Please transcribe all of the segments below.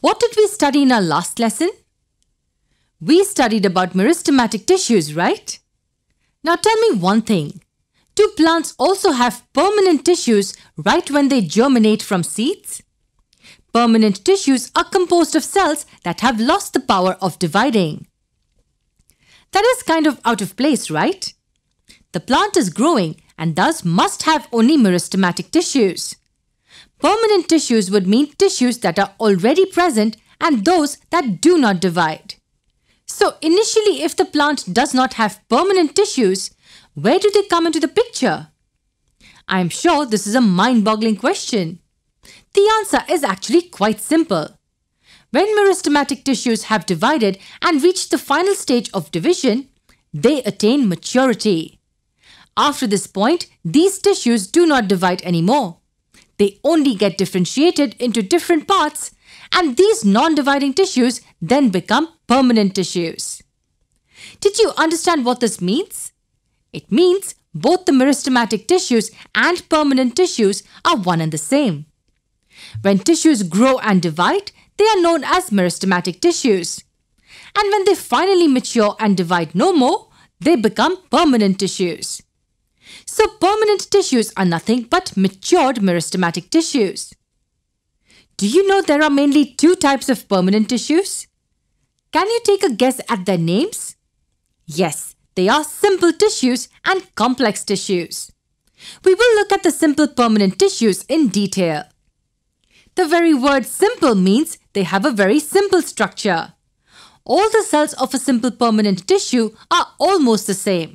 What did we study in our last lesson? We studied about meristematic tissues, right? Now tell me one thing. Do plants also have permanent tissues right when they germinate from seeds? Permanent tissues are composed of cells that have lost the power of dividing. That is kind of out of place, right? The plant is growing and thus must have only meristematic tissues. Permanent tissues would mean tissues that are already present and those that do not divide. So initially, if the plant does not have permanent tissues, where do they come into the picture? I am sure this is a mind-boggling question. The answer is actually quite simple. When meristematic tissues have divided and reached the final stage of division, they attain maturity. After this point, these tissues do not divide anymore. They only get differentiated into different parts, and these non-dividing tissues then become permanent tissues. Did you understand what this means? It means both the meristematic tissues and permanent tissues are one and the same. When tissues grow and divide, they are known as meristematic tissues. And when they finally mature and divide no more, they become permanent tissues. So permanent tissues are nothing but matured meristematic tissues. Do you know there are mainly two types of permanent tissues? Can you take a guess at their names? Yes, they are simple tissues and complex tissues. We will look at the simple permanent tissues in detail. The very word simple means they have a very simple structure. All the cells of a simple permanent tissue are almost the same.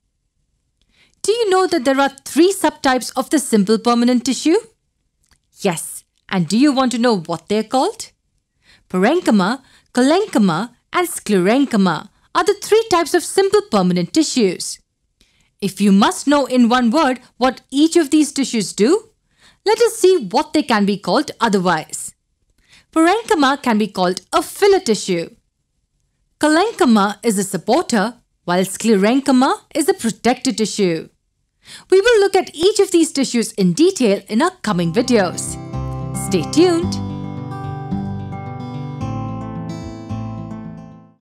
Do you know that there are 3 subtypes of the simple permanent tissue? Yes, and do you want to know what they're called? Parenchyma, collenchyma, and sclerenchyma are the 3 types of simple permanent tissues. If you must know in one word what each of these tissues do, let us see what they can be called otherwise. Parenchyma can be called a filler tissue. Collenchyma is a supporter, while sclerenchyma is a protector tissue. We will look at each of these tissues in detail in our coming videos. Stay tuned.